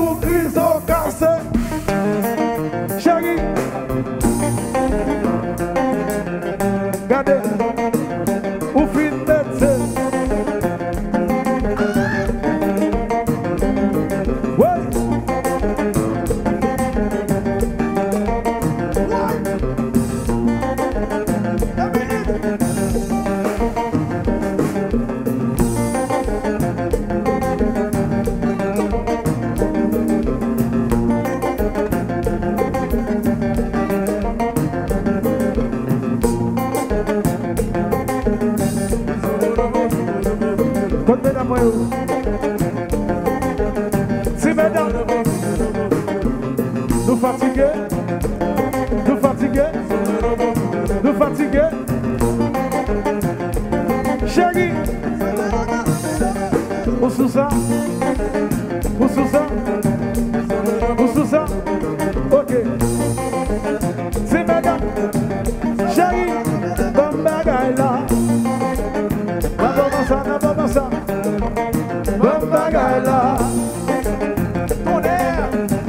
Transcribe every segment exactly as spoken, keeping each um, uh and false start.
pour crise au cassé. Chérie, regardez, ou fin médecin. Ouais. Si mesdames, nous fatigués, nous fatigués, nous fatigués. Chérie, où sous ça, où sous ça, où sous ça, ok. Si mesdames, chérie, bon bagaille là, pas bon ça, pas bon ça. Bon bagaille là, mon air.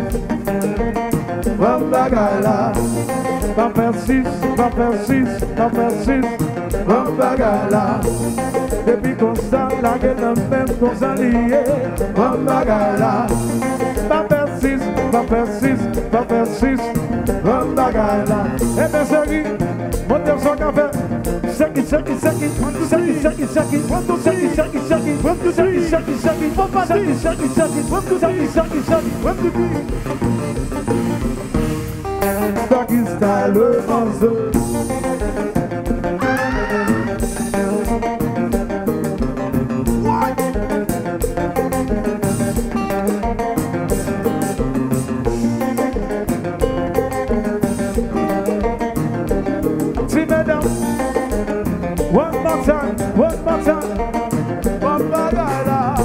Bon bagaille là, pas persiste, pas persiste, pas persiste. Bon bagaille là, depuis qu'on s'en la gueule même qu'on s'en lié. Bon bagaille là, pas persiste, pas persiste, pas persiste. Bon bagaille là, et bien chérie, montez son café. Shake it, shake it, shake it, shake it, shake it, shake it, one, two, shake it, shake it, shake it, one, two, shake it, shake it, shake it, one, two, shake it, shake it, shake it, one, two, shake it, shake it, shake it, one, two, three. Doggy style, le morceau. One more time, one more time, one bagala,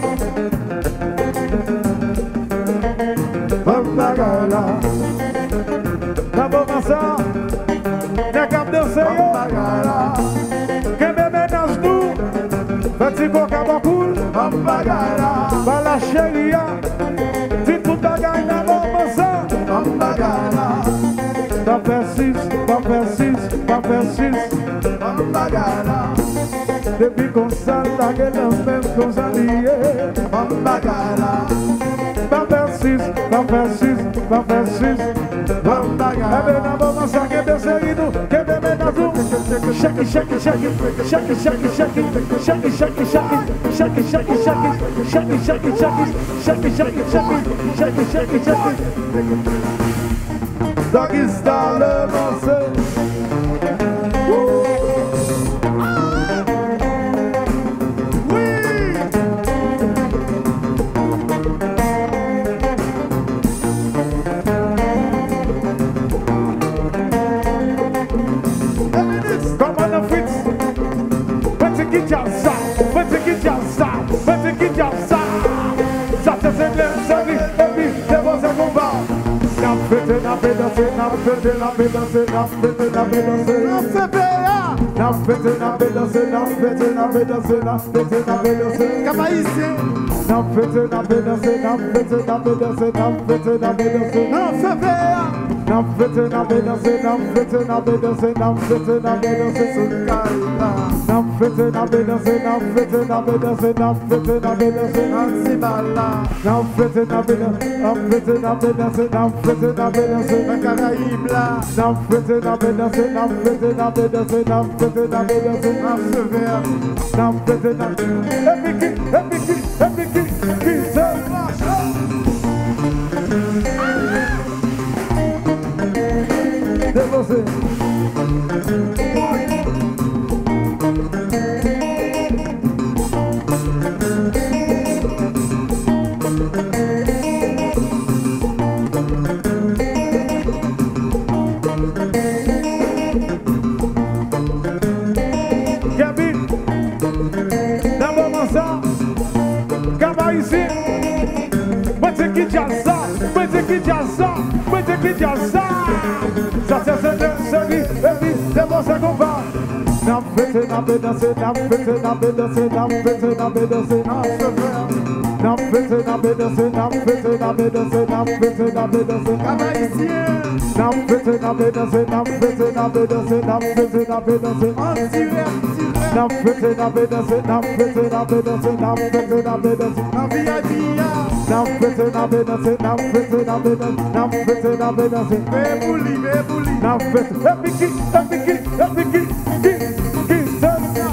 one bagala. D'abord ça, les cap de seyo, bagala. Que me ménage nous, petit coca bacoul, one bagala. Bala chéria, dit tout bagaille d'abord ça, one bagala. Pas persiste, pas persiste, pas persiste. Bagala, depuis qu'on s'en la gueule même qu'on s'en lié. Bagala, pas persiste, pas persiste, pas persiste. Bagala, eh bien d'abord on s'en qu'est de série nous, qu'est de ménazou. Shake it, shake it, shake it, shake it, shake it, shake it, shake it, shake it, shake it, shake it, shake it, shake it, shake it, shake it, shake it, shake it, shake it, shake it, shake it. Doggy style le morceau. Na pedaço, na pedaço, na pedaço, na pedaço, na pedaço, na pedaço, na pedaço, na pedaço, na pedaço, na pedaço, na pedaço, na pedaço, Cabaíce, na pedaço, na pedaço, na pedaço, na pedaço, na pedaço, na pedaço, na feveia, na pedaço, na pedaço, na pedaço, na pedaço, na pedaço, na pedaço, Caíla, na pedaço, na pedaço, na pedaço, na pedaço, na pedaço, na pedaço, na Cibala, na pedaço, na pedaço, na pedaço, na pedaço, na pedaço, na pedaço. Na Caraïbe là, na fête, na pédasse, na fête, na pédasse, na fête, na pédasse, na sévère, na fête, na épiki, épiki, épiki, qui se marche. Déposé. Ça c'est ce série, et puis c'est bon ça qu'on va. Na fête, na pédasse, na fête, na pédasse, na fête, na pédasse, na fête. N'a fêté, n'a bédassé, n'a fêté, n'a bédassé, n'a fêté, n'a bédassé. Cavaïsien. N'a fêté, n'a bédassé, n'a fêté, n'a bédassé, n'a fêté, n'a bédassé. En direct, direct. N'a fêté, n'a bédassé, n'a fêté, n'a bédassé, n'a fêté, n'a bédassé. En V I P. N'a fêté, n'a bédassé, n'a fêté, n'a bédassé, n'a fêté, n'a bédassé. Bébouli, bébouli. N'a fêté, et puis qui, et puis qui, et puis qui, qui, qui, c'est ça.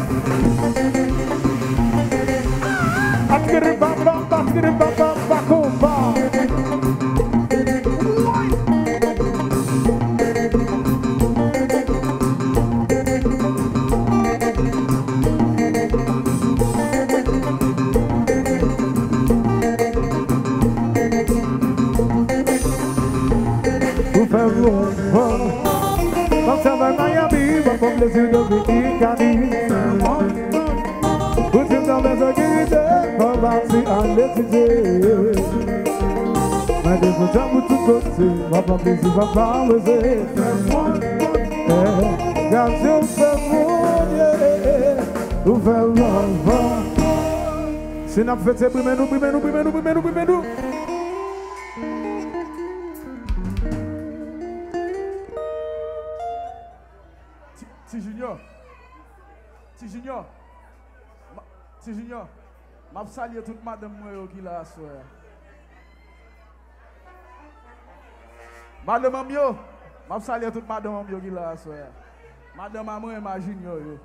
Akiri bamba, akiri bamba, bakomba. Vous faites bon, quand ça va Miami, va pour les yeux de Vicani. Vous êtes dans les sécurités, on va s'y aller t'aider. Mais des fois, j'aime tout côté, va pas plaisir, va pas oser. Gardez au fait mon Dieu, vous faites bon. Si nous faisons c'est primer nous, primer nous, primer nous, primer nous, primer nous. Ti Junior, Ti Junior, Ti Junior, m'a salué toute madame moi qui là soir. Madame Amio, m'a salué toute madame Amio qui là soir. Madame Amio et ma Junior yo.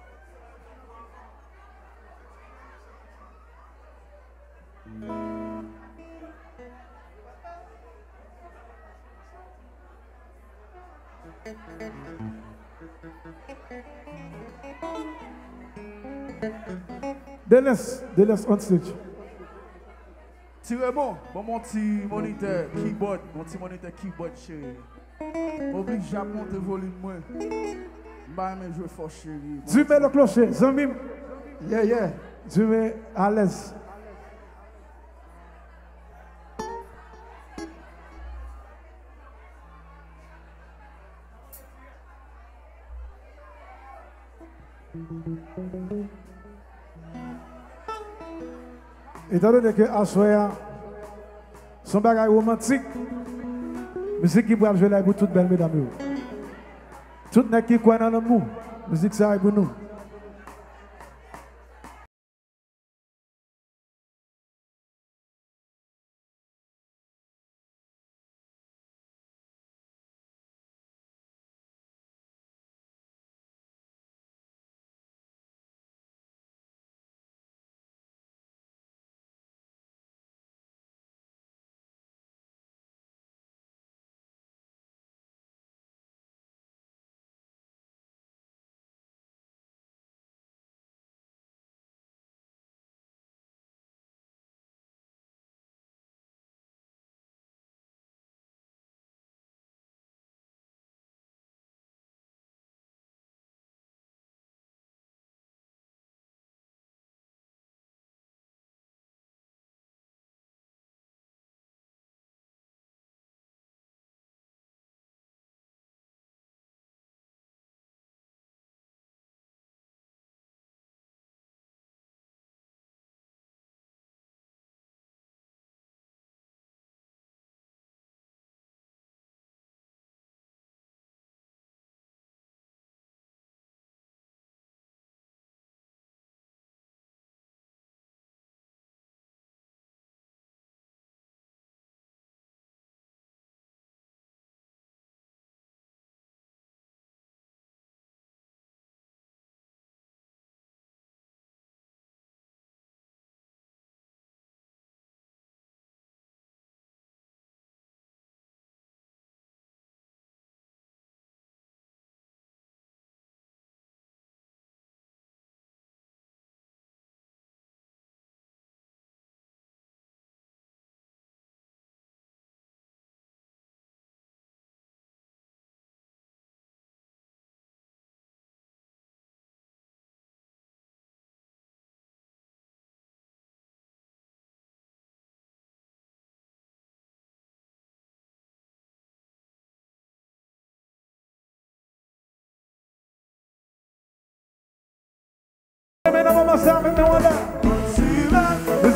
Dennis, Dennis on stage. Tirez bon, bon mon petit moniteur keyboard, mon petit moniteur keyboard chéri. Oblige à monter volume moins. Bah mais je fort chéri. Tu mets le clocher, Zambim. Yeah yeah. Tu mets à l'aise. Étant donné que Assoya, son bagage romantique, musique qui pourra jouer là pour toutes belles mesdames. Tout n'est qui croit dans l'amour, musique ça est pour nous.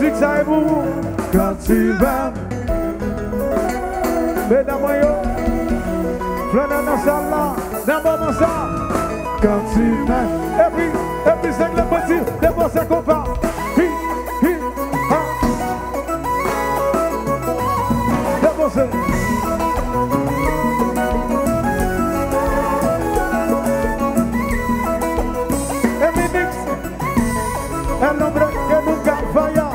musique ça est pour vous. Quand tu vas, mesdames, flânez dans ça là, dans ça. Quand tu vas, et puis, et puis c'est que les petits, les beaux c'est qu'on part. Hi, hi, ha. Les beaux c'est. Et Minix, el hombre que nunca falla.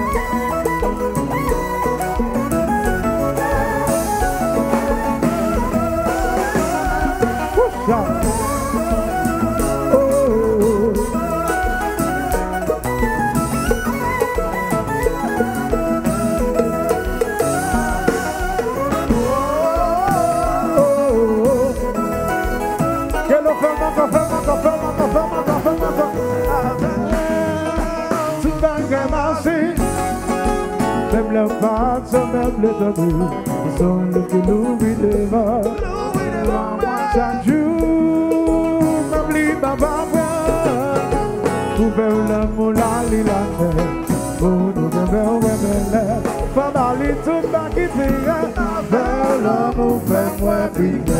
Même la femme, même les tabous, sont le que l'oubli devant. Chaque jour, m'oublie ma papa. Pour faire l'amour, la lila, pour nous faire un pas mal, tout va quitter. Faire l'amour, fais-moi briller.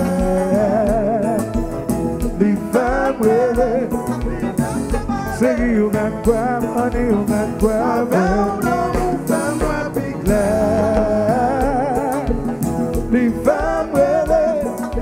Les femmes brûlées. C'est you man grab, honey, you man grab. Faire l'amour, fais-moi briller. Les femmes brûlées.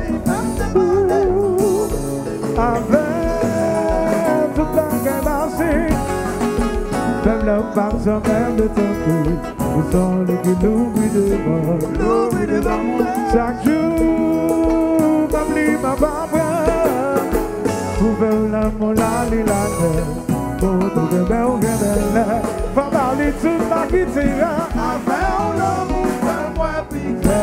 Avec toute la gamme même la femme sans même de ton cou, nous sommes le qui l'oublie devant. Chaque jour, m'oublie ma papa. Pour faire l'amour, la lila, pour tout de belle, belle. Pas parler tout ma qui tira. Avec l'amour, fais-moi piquer.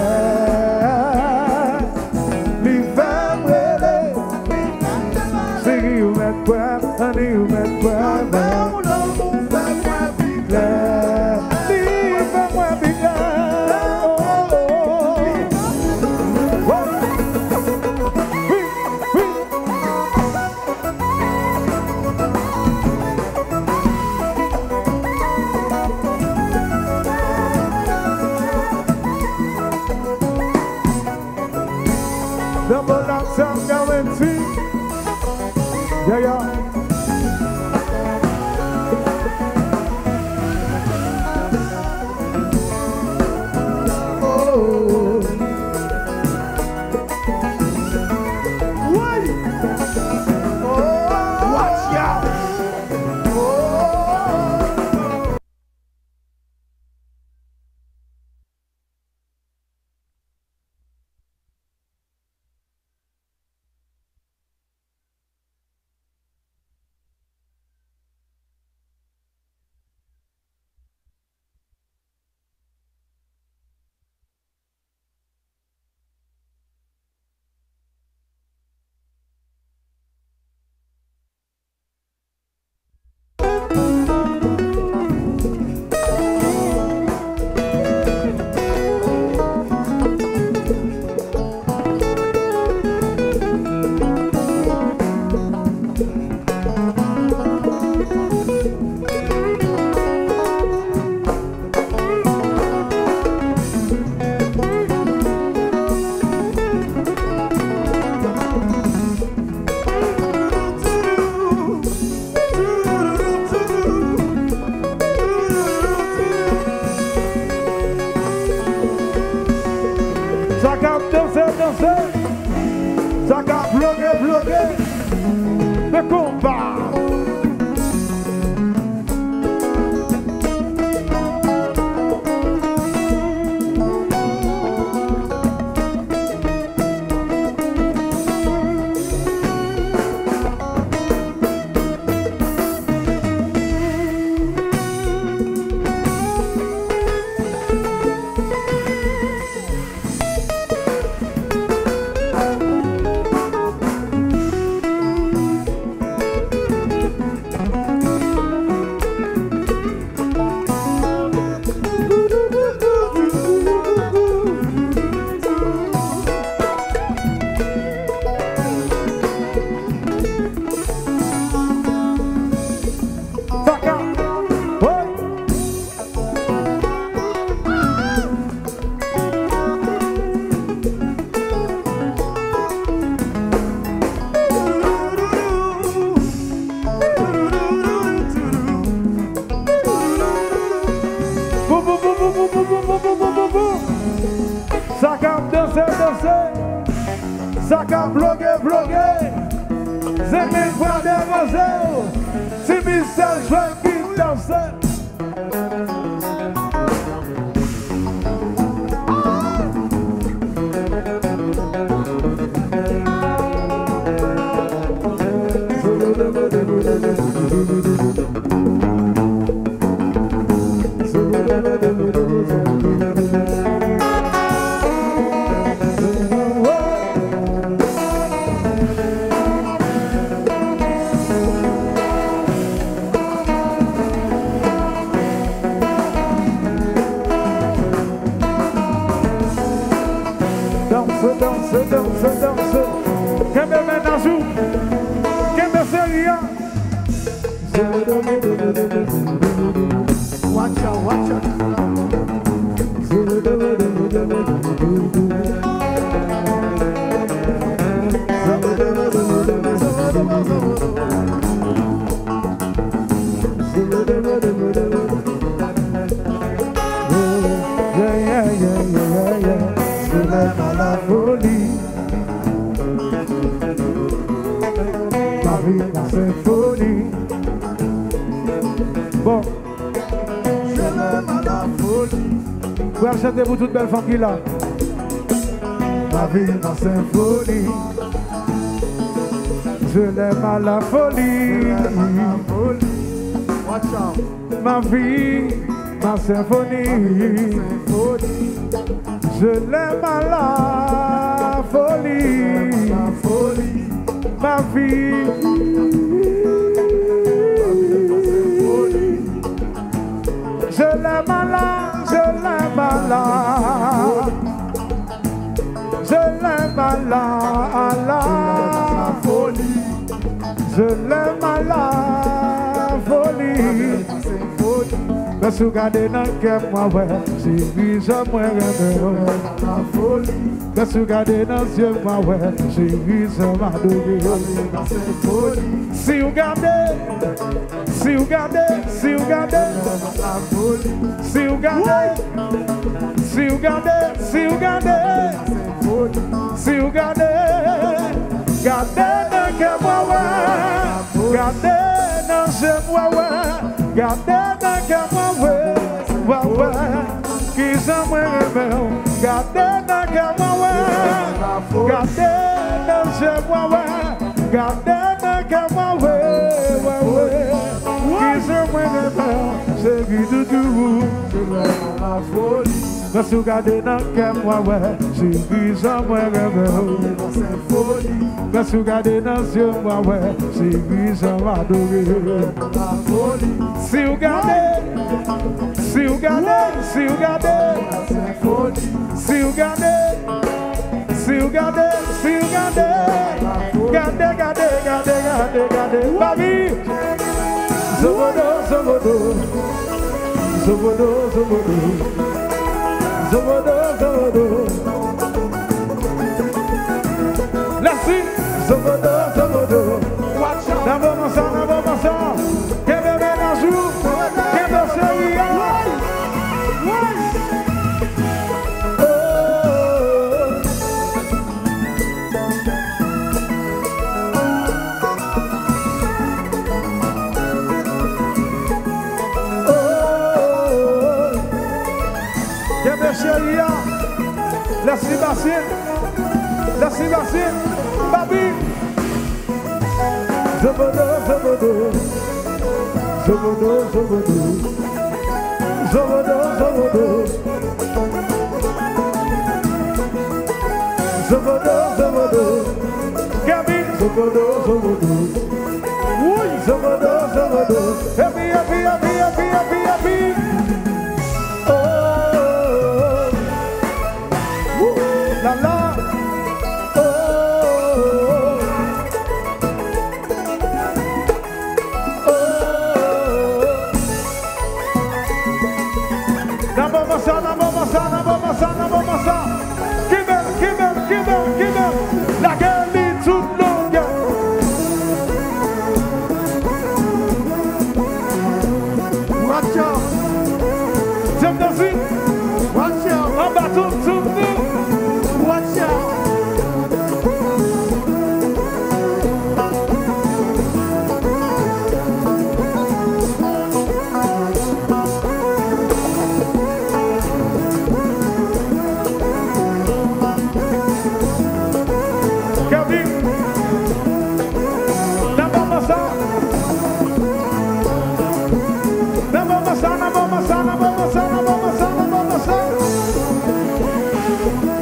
Les femmes brûlées. C'est you met quoi, honey, you met quoi. Avec l'amour, fais-moi piquer. Les fais-moi piquer. Double outside guarantee. Yeah, yeah. Oh. What? Oh. Watch out. Oh. Ça a bloqué, bloqué, le combat. danser. Ça qu'a bloqué, bloqué. C'est mes fois de rosé. Si Michel joue qui danse. Danse, danse, danse, danse. Quem me vê na azul, quem me seria. Watch out, watch out. Yeah, yeah, yeah, yeah, yeah. Je l'aime à la folie. Ma vie, ma symphonie. Bon. Je l'aime à la folie. Vous allez chanter pour toute belle femme qui l'a. Ma vie, ma symphonie. Je l'aime à la folie. Watch out. Ma vie, ma symphonie. Je l'aime à la folie. Ma folie. Ma vie. Je l'aime à la, je l'aime à la. Je l'aime à la, à la folie. Je l'aime à la folie. Mais si vous regardez dans le cœur, moi, ouais, si vous jamais rêvé, la folie. Mais si vous regardez dans les yeux, moi, ouais, si vous jamais adoré, si vous regardez, si vous regardez, si vous regardez, si vous regardez, si vous regardez, si vous regardez, si vous regardez, gardez dans le cœur, moi, ouais, gardez dans le cœur, moi, ouais, gardez dans le cœur, moi, ouais, ouais, qui s'en rêve, gardez dans le cœur, moi, ouais, gardez dans le cœur, moi, ouais, gardez dans le cœur, moi, ouais, ouais, ouais, qui s'en rêve, c'est qui tout tout, c'est la folie. Mais si vous regardez dans le cœur, moi, ouais, j'ai vu ça, moi, rêve. Mais si vous regardez dans les yeux, moi, ouais, j'ai vu ça, m'adorer. Si vous regardez, si vous regardez, si vous regardez, si vous regardez, si vous regardez, si vous regardez, regardez, regardez, regardez, regardez, regardez, baby. Zobodo, zobodo, zobodo, zobodo. Zobodo, zobodo. Merci. Zobodo, zobodo. D'abord, mon sang, d'abord, mon sang. Quel bébé d'un jour. Quel beau série. Chérie, la Sébastien, la Sébastien, baby. Zobodo, zobodo, zobodo, zobodo, zobodo, zobodo, zobodo, zobodo, Gabi, zobodo, zobodo, oui, zobodo, zobodo, happy, happy, happy, happy, happy, happy. La la, oh, oh, oh. Nabo masa, nabo masa, nabo masa, nabo masa. Give it, give it, give it, give it. La gueule est toute longue. Watch out. J'aime danser. Watch out. En bateau, tout. Watch out!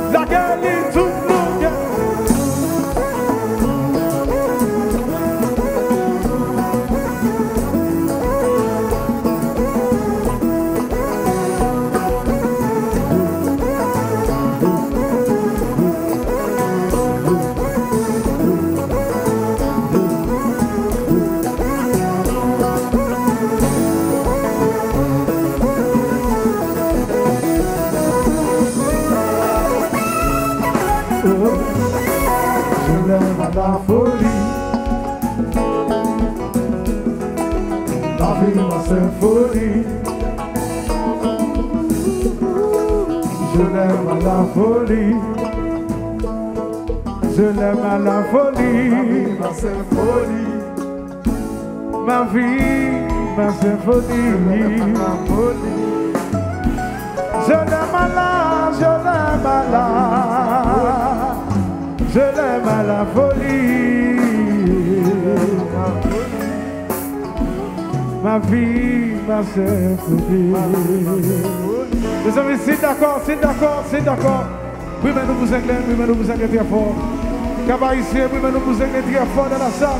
La gueule est tout le monde. Je l'aime à la folie, la vie ma symphonie. Je l'aime à la folie, je l'aime à la folie, ma symphonie, ma vie, ma symphonie, ma folie. Je l'aime à la, je l'aime à la, je l'aime à la folie. Ma vie, ma symphonie. Les amis, c'est d'accord, c'est d'accord, c'est d'accord. Oui, mais nous vous inquiétons, oui, mais nous vous inquiétons très fort. Cabas ici, oui, mais nous vous inquiétons très fort dans la salle.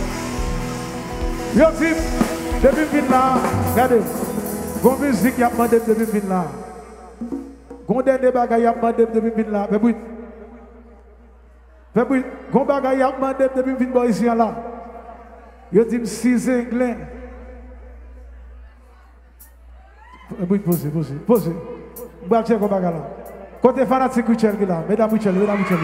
Yo, si, depuis le là, regardez, bon musique, il y a demandé depuis le là. Gon dernier bagay y a demandé depuis vin là, fais bruit. Fais bruit. Gon bagay y a demandé depuis vin boy ici là. Yo dit six anglais. Fais bruit, posez, posez, posez. Bois check gon bagay là. Côté fanatique Michel qui là, mesdames Michel, mesdames Michel.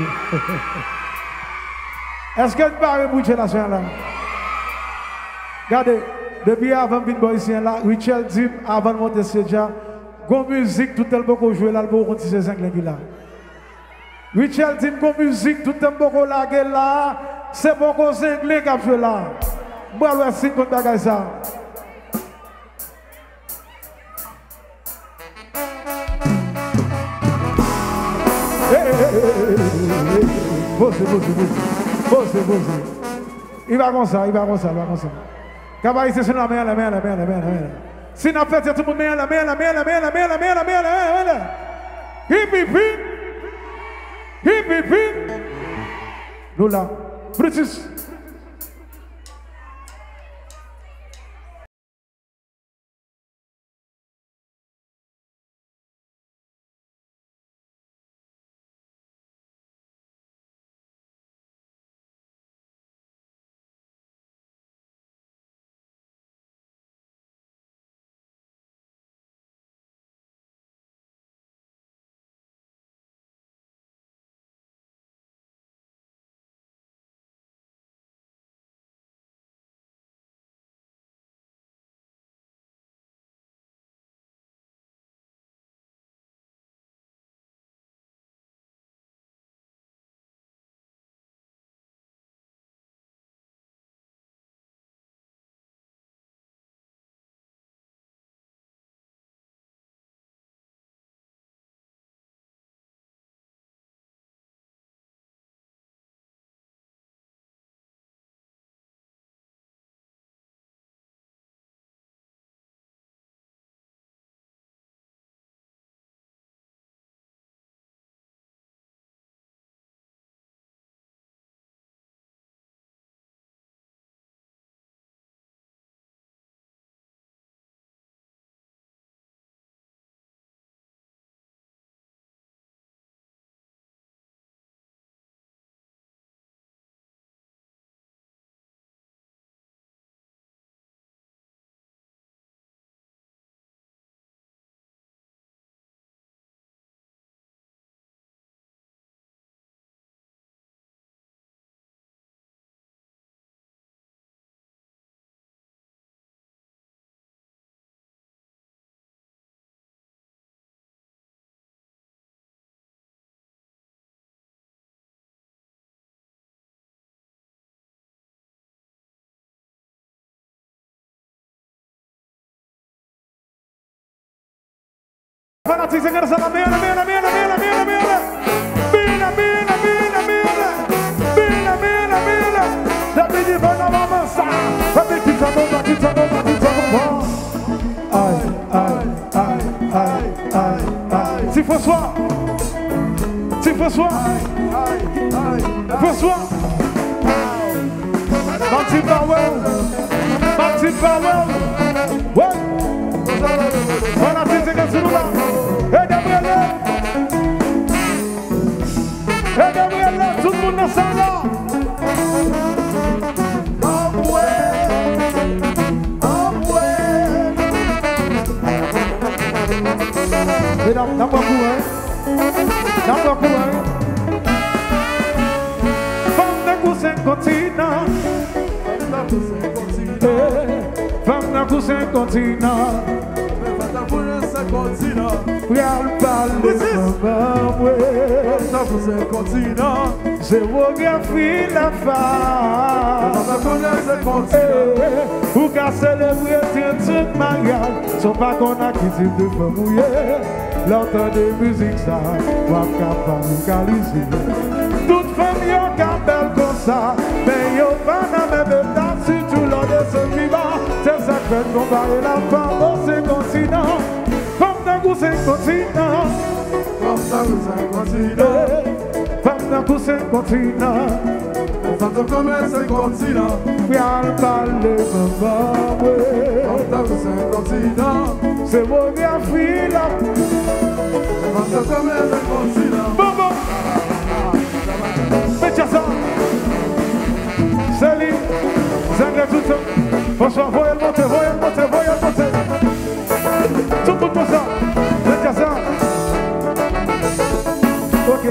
Est-ce que tu parles Michel là là? Regardez, depuis avant vin boy ici là, Michel dit avant de monter ce déjà. Gon musique tout le monde jouer là pour continuer ces anglais là. Richel dit gon musique tout le monde la là, c'est pour qu'on anglais qui jouer là. Moi le signe contre bagay ça. Posez, posez, posez, posez. Il va comme ça, il va comme ça, il va comme ça. Cabaye c'est sur la main, la main, la main, la main, la main. Si nous faisons tout le monde, la main, la main, la main, la main, la main, la main, la main, hip hip hip, hip hip hip. Nous là, Brutus. Fanatique, c'est comme ça, la merde, la merde, la merde, la merde, la merde, la merde. Bina, bina, bina, bina. Bina, bina, bina. La bini, bana, maman, ça. La bini, qui s'en va, qui s'en va, qui s'en va. Aïe, aïe, aïe, aïe, aïe, aïe. Si François, C'est François. François. Martin Powell. Martin Powell. Ouais. On a fait ce que là. Et Gabriel. Et Gabriel, tout le monde dans ça là. Oh ouais. Oh ouais. Mesdames, n'a pas couru. N'a pas couru. Coussin continent, femme d'un coussin continent, regarde parler c'est géographie la femme, pour qu'à célébrer tout mariage, sont pas qu'on a quitté de femme mouillée, l'entend de musique ça, ou à capable localiser. Toute femme y'a qu'à belle comme ça, mais y'a pas dans même état, surtout lors de ce climat. C'est ça que fait comparer la femme au cinq continents. Femme d'un coup cinq continents. Femme d'un coup cinq continents. Femme d'un coup cinq continents. Femme d'un coup cinq continents. Regarde parler de femme. Femme d'un coup cinq continents. C'est mon bien fille là. Femme d'un coup cinq continents. Bobo. Salut, Zangla tout ça. Bonsoir, voyez le monter, voyez le monter, voyez le monter. Tout le monde pour ça. C'est ça. Ok.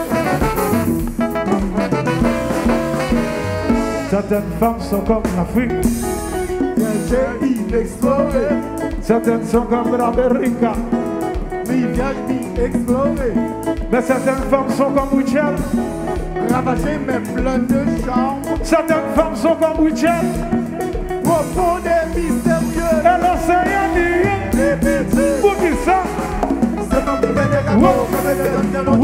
Certaines femmes sont comme l'Afrique. J'ai exploré. Certaines sont comme l'Amérique. Mais j'ai exploré. Mais certaines femmes sont comme Richard. Ravager mes plein de chambres. Certaines femmes sont comme Richard. Profond et mystérieux. Et l'océan dit pour qui ça? C'est comme des gâteaux. Ouais.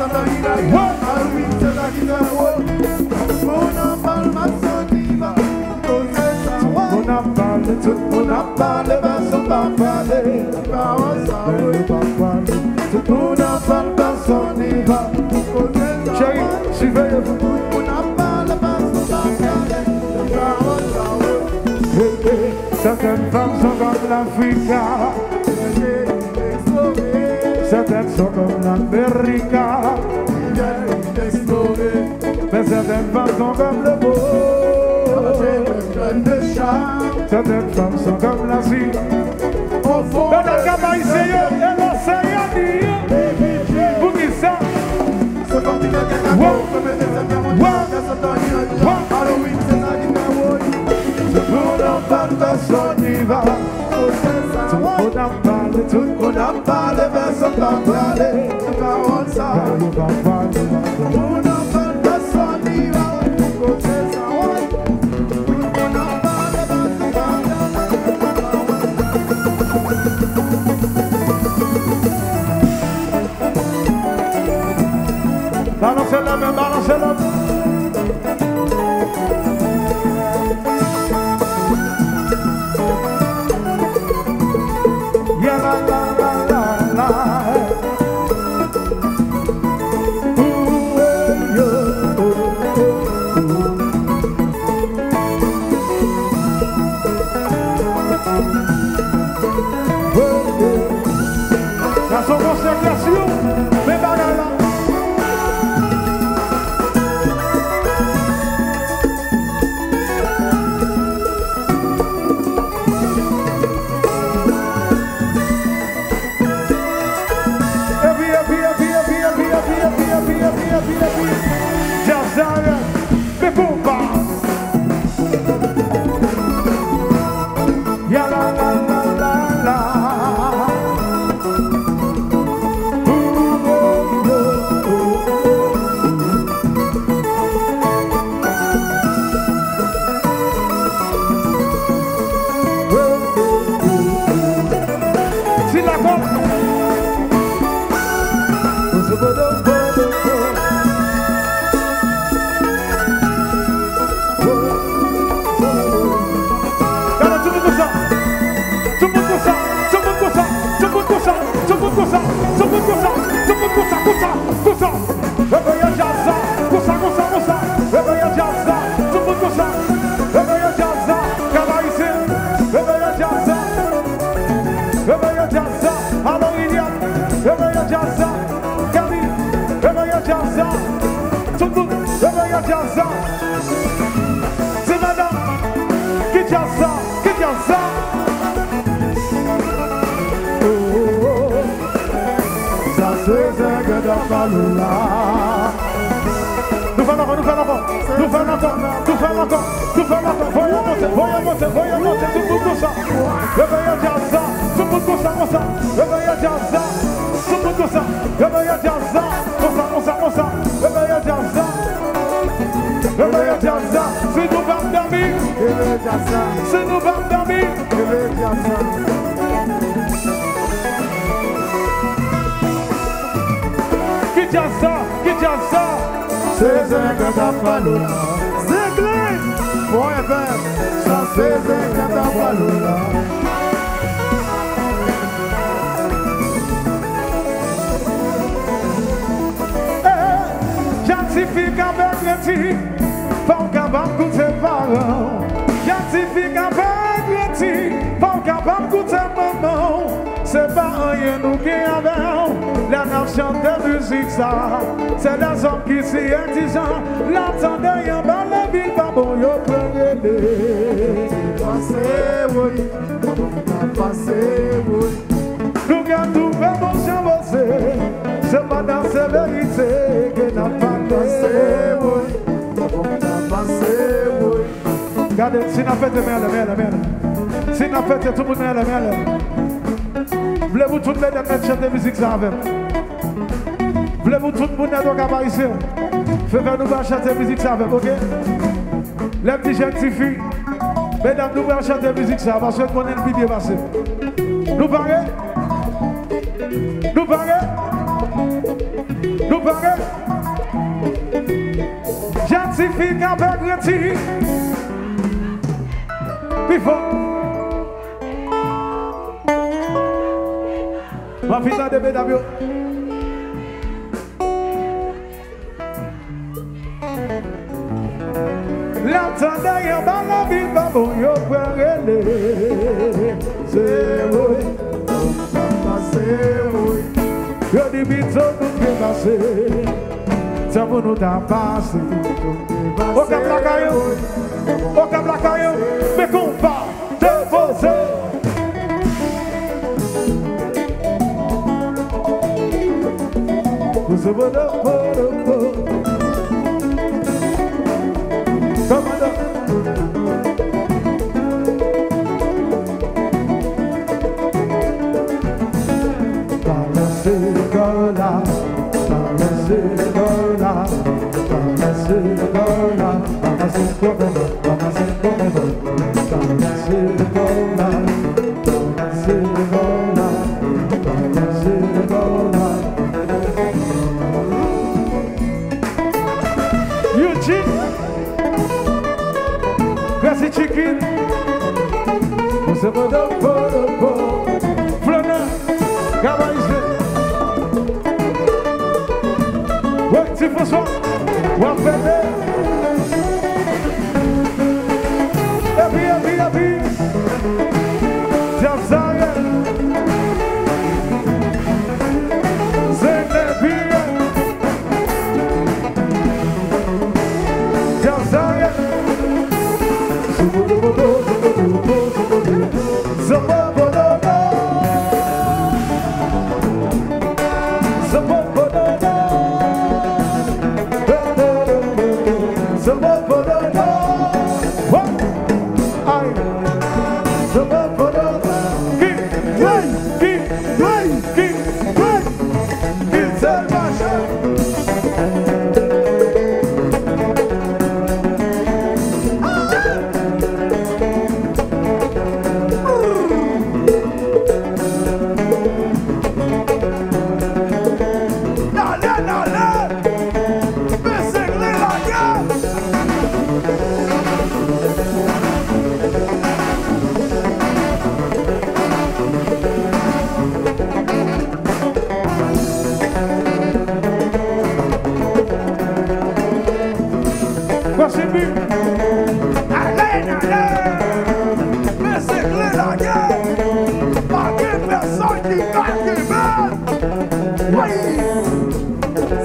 On en parle ma saliva. On en parle, tout le monde en parle, mais sans pas parler. Tout le monde en parle, mais sans y va. Chérie, suivez-vous. On en parle, mais sans parler. Certaines femmes sont comme l'Afrique. Certaines sont comme l'Amérique. Mais certaines femmes sont comme le beau. Certaines femmes sont comme l'Asie. Dans la cabaye, c'est eux, et l'océan dit pour qui ça? Tout le monde en parle, personne n'y va. Tout le monde en parle, tout le monde en parle, personne va parler. Parole ça. Tout le monde en parle, personne n'y va. Côté ça, tout le monde en parle, personne va parler. Balancez la main, balancez la main. Dans son consécration, mais bagala. Comme ça, comme ça, comme ça, comme ça, comme ça, comme ça. Jazza. Tout le monde, réveille Jazza. C'est madame qui Jazza, qui Jazza. Oh, oh, oh. Ça c'est un gars d'Apaloula. Nous faisons encore, nous faisons encore, nous faisons encore, nous faisons encore, nous faisons encore. Voyons monter, voyons monter, voyons monter, tout le monde comme ça. Réveille Jazza, tout le monde comme ça, comme ça. Réveille Jazza, tout le monde comme ça. Réveille Jazza, comme ça, comme ça, comme ça. Réveille Jazza, réveille Jazza. C'est nous bande d'amis, c'est nous bande d'amis. Qui Jazza, qui Jazza. C'est un gars d'Apaloula. C'est clé. Bon et bien, ça c'est un gars d'Apaloula. J'antifie avec les petits, pas capable de goûter parents. J'antifie avec les petits, pas capable de goûter maman. C'est pas rien nous qui avons, la nation de musique ça. C'est les hommes qui s'y indigents, l'entendant y'en bas la ville, pas bon y'en prenez les. Passez, oui, passez, oui. Nous gardons tout fait mon chambosé, c'est pas dans ces vérités que n'a pas passé, oui. Passez, oui. Regardez, si n'a fait de merde, merde, merde. Si n'a fait de tout le monde, merde, merde. Voulez-vous tout le monde mettre chanter musique ça avec? Voulez-vous tout le monde être ici? Faites faire nous chanter musique ça avec, ok? Les petits jeunes filles, mesdames, nous allons chanter musique ça parce que nous connaissons le vidéo passé. Nous parlons? Nous parlons? Nous parlons? Jeunes filles avec les petits. Puis fort. Ma fille de mesdames. L'entendant y'a dans la ville, pas bon, y'a pas relé. C'est oui, c'est oui. Y'a des bitos nous qui passent. C'est pour nous t'as passé. Au cap la caillou, au cap la caillou, mais qu'on va déposer. C'est bon, bon, bon, bon. Commandant. Balancez le gola, balancez le gola, balancez le gola, balancez le gola, balancez le gola, balancez le gola, balancez le gola, balancez le gola. Merci Chicken. Vous êtes bon, bon, bon. Flana, Gabaïsé. Ouais, c'est François. Wapende. Et puis, et puis, et puis. Jazzaïe. C'est le bien. Jazzaïe.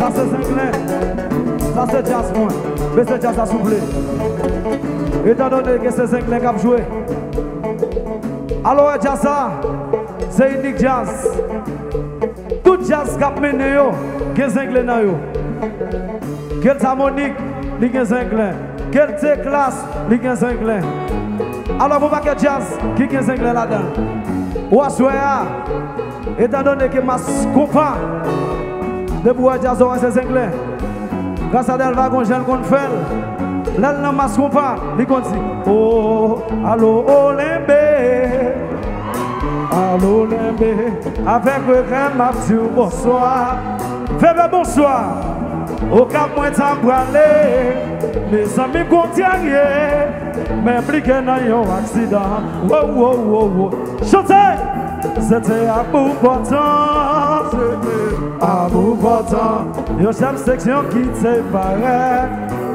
Ça c'est Zinglin. Ça c'est jazz moi. Mais c'est jazz à souffler. Étant donné que c'est Zinglin qui a joué. Alors jazz ça, c'est unique jazz. Tout jazz qui a mené yo, que Zinglin dans yo. Quelle harmonique, li gen Zinglin. Quelle classe, li gen Zinglin. Alors vous pas jazz qui gen Zinglin là-dedans. Ou assoya, étant donné que ma compas de bois jazz c'est Zinglin. Grâce à Del Vagon, j'ai le qu'on fait. Là, dans ma compas, li kon dit oh, allo Olembe. Allo Olembe. Avec le crème, ma petite bonsoir. Fais bonsoir. Au cap, moi, t'en bralé. Mes amis contiennent. Mais impliqué dans un accident. Wow, wow, wow, wow. Chantez! C'était à bout portant. C'était à bout portant. Yo chef section qui séparait.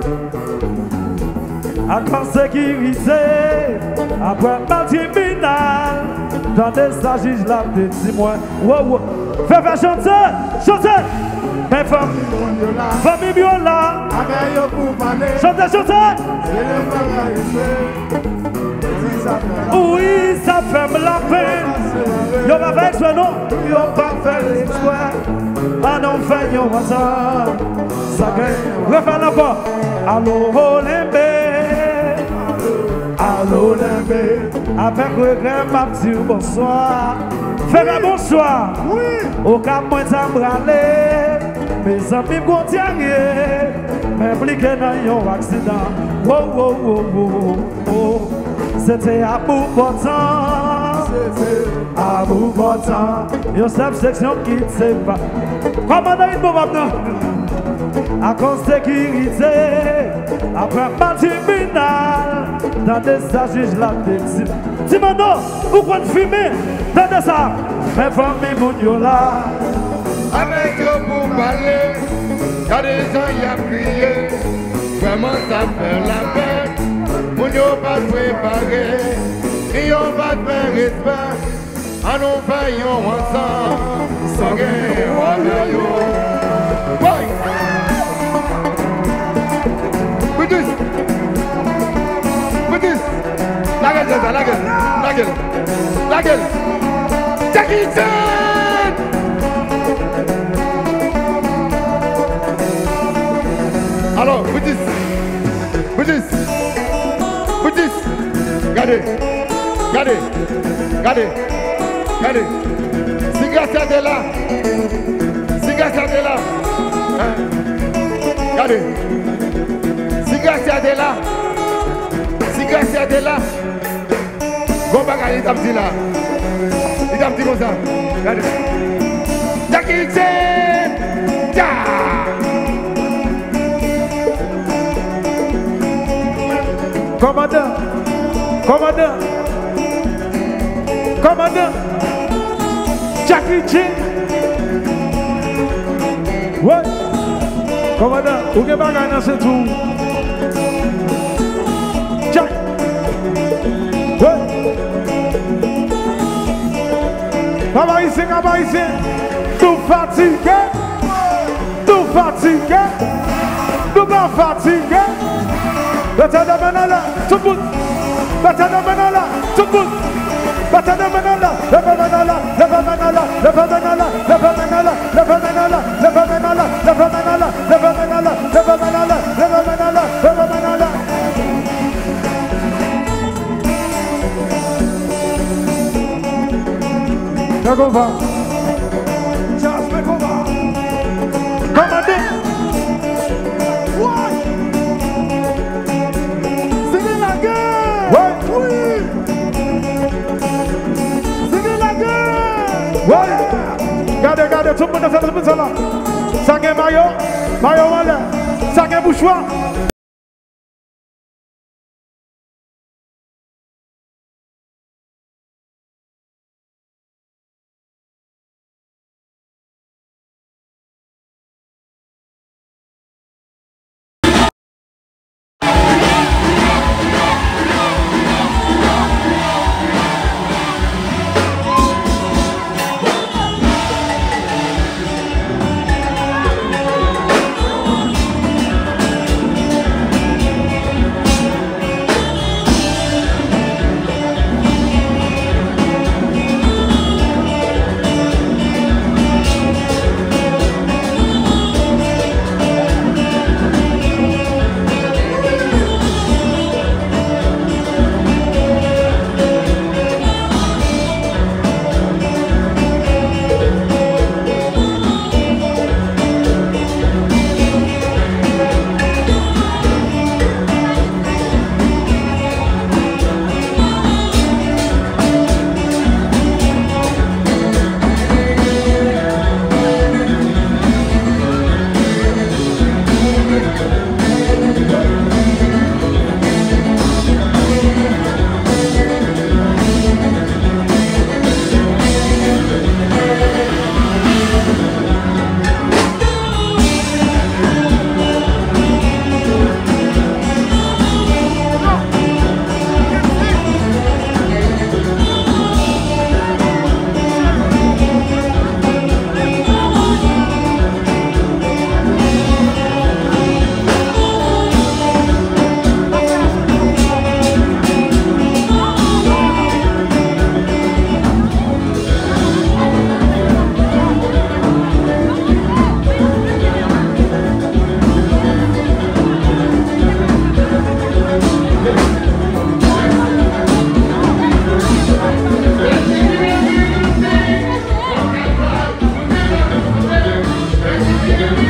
À quand sécurité. Après partie finale. Dans des sages, la petite moi. Wow, wow. Fais faire chanter! Chantez! Mais famille Biola, famille Biola, chantez, chantez. Oui, ça fait me la peine. Yo va faire exprès, non? Yo va faire exprès. Ah non, fait yo hasard. Ça gagne. Refais là-bas. Allo Olembe. Allo Olembe. Avec regret, ma petite bonsoir. Fais un bonsoir. Oui. Au cap, moi, t'as bralé. Mes amis contiennent, mais impliqués dans un accident. Wow, wow, wow, wow, wow. C'était à bout portant. C'était à bout portant. Une seule section qui ne sait pas. Comment on a une bombe maintenant? À cause de sécurité. Après partie finale. Dans des sages, la petite. Timono, vous pouvez fumer. Dans ça. Mais famille Mouniola. Avec eux pour parler, y'a des gens qui ont crié. Vraiment ça fait la peine. Mon yo pas préparé, et on va faire respect. En nous faisons ensemble, sans guerre, on va yo. Boy! Boutis! Boutis! La gueule, la gueule, la gueule, la gueule! Jackie Chan! Alors, Boutis, Boutis, Boutis, regardez, regardez, regardez, regardez, si Garcia est là, si Garcia est là, hein? Regardez, si Garcia est là, si Garcia est là, bon bagage, il t'a dit là, il t'a dit comme ça, regardez, Jackie Chan, ja! Commandant, commandant, commandant, Jackie Chan. Ouais, commandant, où est-ce que dans ce tour? Jack. Ouais. Papa ici, papa ici. Tout fatigué, tout fatigué, tout pas fatigué. Bata de Manala, tout le monde. Bata de Manala, tout le monde. Bata de Manala, le Manala, le Manala, le Manala, le Manala, le Manala, le Manala, le Manala, le Manala, le Manala, le Manala, le Manala. Comment va? Charles, comment va? Commandant. Regardez, regardez, tout le monde fait le petit là. Ça gagne maillot, maillot voilà. Ça gagne bouchoir.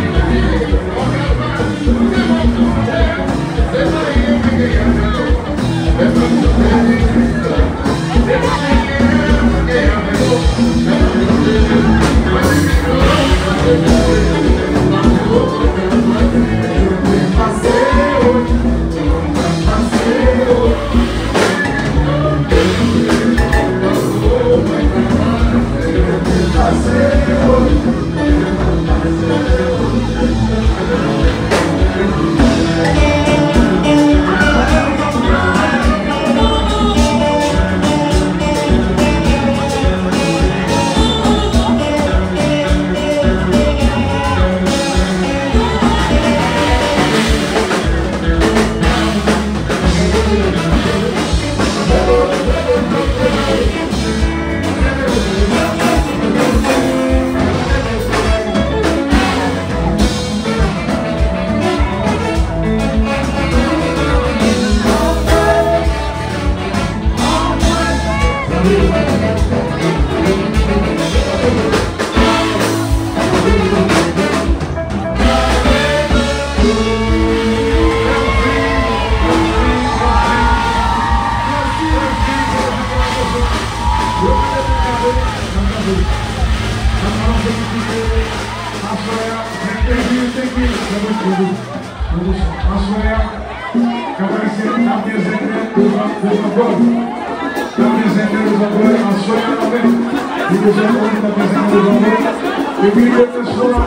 E vi questa scuola